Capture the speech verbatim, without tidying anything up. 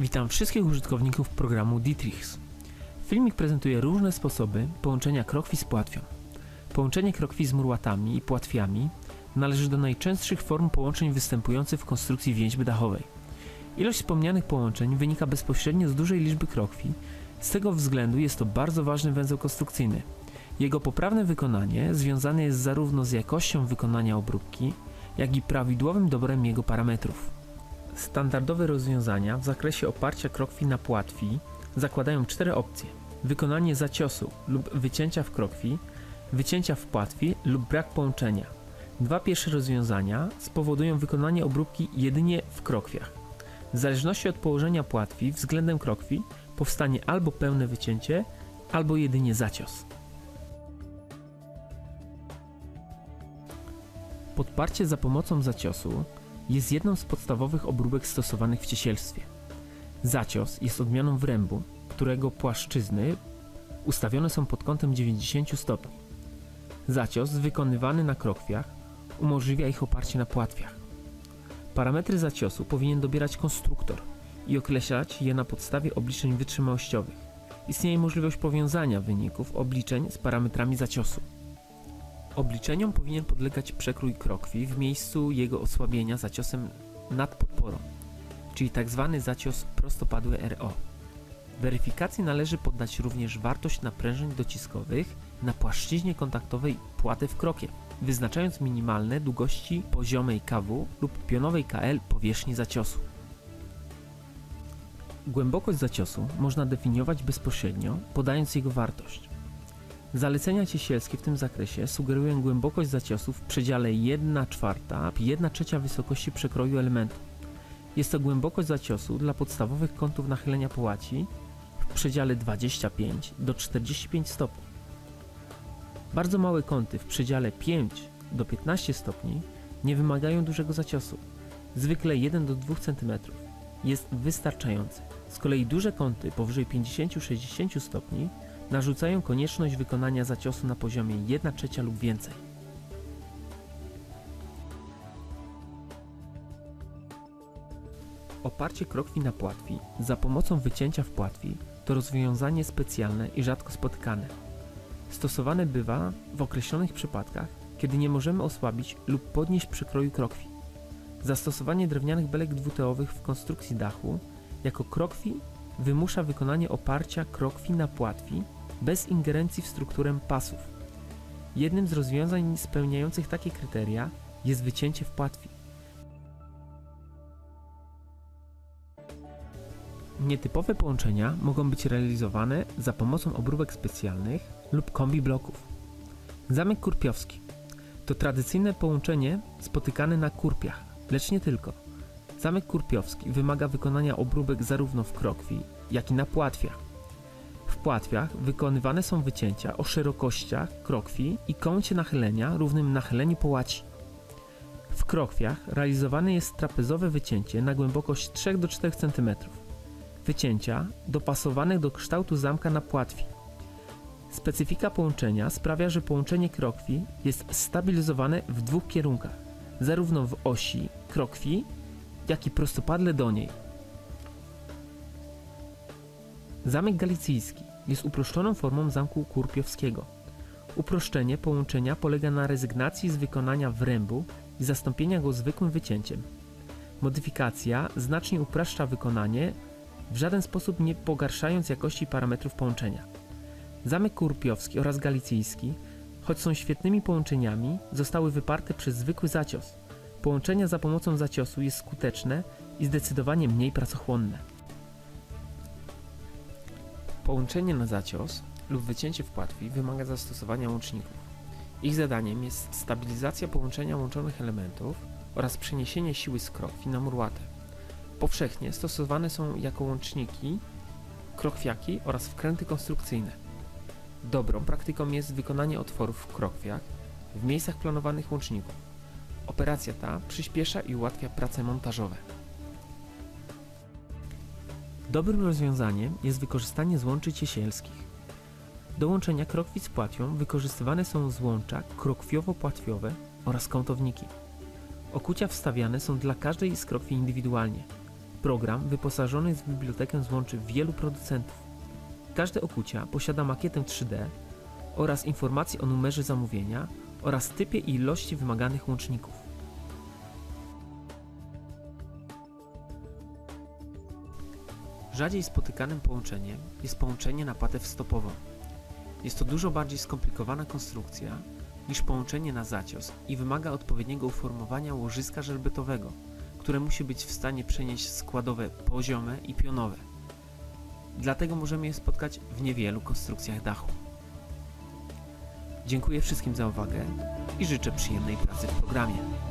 Witam wszystkich użytkowników programu Dietrichs. Filmik prezentuje różne sposoby połączenia krokwi z płatwią. Połączenie krokwi z murłatami i płatwiami należy do najczęstszych form połączeń występujących w konstrukcji więźby dachowej. Ilość wspomnianych połączeń wynika bezpośrednio z dużej liczby krokwi, z tego względu jest to bardzo ważny węzeł konstrukcyjny. Jego poprawne wykonanie związane jest zarówno z jakością wykonania obróbki, jak i prawidłowym dobrem jego parametrów. Standardowe rozwiązania w zakresie oparcia krokwi na płatwi zakładają cztery opcje: wykonanie zaciosu lub wycięcia w krokwi, wycięcia w płatwi lub brak połączenia. Dwa pierwsze rozwiązania spowodują wykonanie obróbki jedynie w krokwiach. W zależności od położenia płatwi względem krokwi powstanie albo pełne wycięcie, albo jedynie zacios. Podparcie za pomocą zaciosu jest jedną z podstawowych obróbek stosowanych w ciesielstwie. Zacios jest odmianą wrębu, którego płaszczyzny ustawione są pod kątem dziewięćdziesiąt stopni. Zacios wykonywany na krokwiach umożliwia ich oparcie na płatwiach. Parametry zaciosu powinien dobierać konstruktor i określać je na podstawie obliczeń wytrzymałościowych. Istnieje możliwość powiązania wyników obliczeń z parametrami zaciosu. Obliczeniom powinien podlegać przekrój krokwi w miejscu jego osłabienia zaciosem nad podporą, czyli tzw. zacios prostopadły R O. Weryfikacji należy poddać również wartość naprężeń dociskowych na płaszczyźnie kontaktowej płatew krokiew, wyznaczając minimalne długości poziomej K W lub pionowej K L powierzchni zaciosu. Głębokość zaciosu można definiować bezpośrednio, podając jego wartość. Zalecenia ciesielskie w tym zakresie sugerują głębokość zaciosu w przedziale jedna czwarta lub jedna trzecia wysokości przekroju elementu. Jest to głębokość zaciosu dla podstawowych kątów nachylenia połaci w przedziale dwadzieścia pięć do czterdziestu pięciu stopni. Bardzo małe kąty w przedziale pięć do piętnastu stopni nie wymagają dużego zaciosu. Zwykle jeden do dwóch centymetrów jest wystarczający. Z kolei duże kąty powyżej pięćdziesięciu do sześćdziesięciu stopni narzucają konieczność wykonania zaciosu na poziomie jedna trzecia lub więcej. Oparcie krokwi na płatwi za pomocą wycięcia w płatwi to rozwiązanie specjalne i rzadko spotykane. Stosowane bywa w określonych przypadkach, kiedy nie możemy osłabić lub podnieść przekroju krokwi. Zastosowanie drewnianych belek dwuteowych w konstrukcji dachu jako krokwi wymusza wykonanie oparcia krokwi na płatwi bez ingerencji w strukturę pasów. Jednym z rozwiązań spełniających takie kryteria jest wycięcie w płatwi. Nietypowe połączenia mogą być realizowane za pomocą obróbek specjalnych lub kombi bloków. Zamek kurpiowski to tradycyjne połączenie spotykane na kurpiach, lecz nie tylko. Zamek kurpiowski wymaga wykonania obróbek zarówno w krokwi, jak i na płatwiach. W płatwiach wykonywane są wycięcia o szerokościach krokwi i kącie nachylenia równym nachyleniu połaci. W krokwiach realizowane jest trapezowe wycięcie na głębokość trzy do czterech centymetrów. Wycięcia dopasowane do kształtu zamka na płatwi. Specyfika połączenia sprawia, że połączenie krokwi jest stabilizowane w dwóch kierunkach, zarówno w osi krokwi, jak i prostopadle do niej. Zamek galicyjski jest uproszczoną formą zamku kurpiowskiego. Uproszczenie połączenia polega na rezygnacji z wykonania wrębu i zastąpienia go zwykłym wycięciem. Modyfikacja znacznie upraszcza wykonanie, w żaden sposób nie pogarszając jakości parametrów połączenia. Zamek kurpiowski oraz galicyjski, choć są świetnymi połączeniami, zostały wyparte przez zwykły zacios. Połączenie za pomocą zaciosu jest skuteczne i zdecydowanie mniej pracochłonne. Połączenie na zacios lub wycięcie w płatwi wymaga zastosowania łączników. Ich zadaniem jest stabilizacja połączenia łączonych elementów oraz przeniesienie siły z krokwi na murłatę. Powszechnie stosowane są jako łączniki krokwiaki oraz wkręty konstrukcyjne. Dobrą praktyką jest wykonanie otworów w krokwiach w miejscach planowanych łączników. Operacja ta przyspiesza i ułatwia prace montażowe. Dobrym rozwiązaniem jest wykorzystanie złączy ciesielskich. Do łączenia krokwi z płatwią wykorzystywane są złącza krokwiowo-płatwiowe oraz kątowniki. Okucia wstawiane są dla każdej z krokwi indywidualnie. Program wyposażony jest w bibliotekę złączy wielu producentów. Każde okucia posiada makietę trzy D oraz informacje o numerze zamówienia oraz typie i ilości wymaganych łączników. Rzadziej spotykanym połączeniem jest połączenie na patew stopową. Jest to dużo bardziej skomplikowana konstrukcja niż połączenie na zacios i wymaga odpowiedniego uformowania łożyska żelbetowego, które musi być w stanie przenieść składowe poziome i pionowe. Dlatego możemy je spotkać w niewielu konstrukcjach dachu. Dziękuję wszystkim za uwagę i życzę przyjemnej pracy w programie.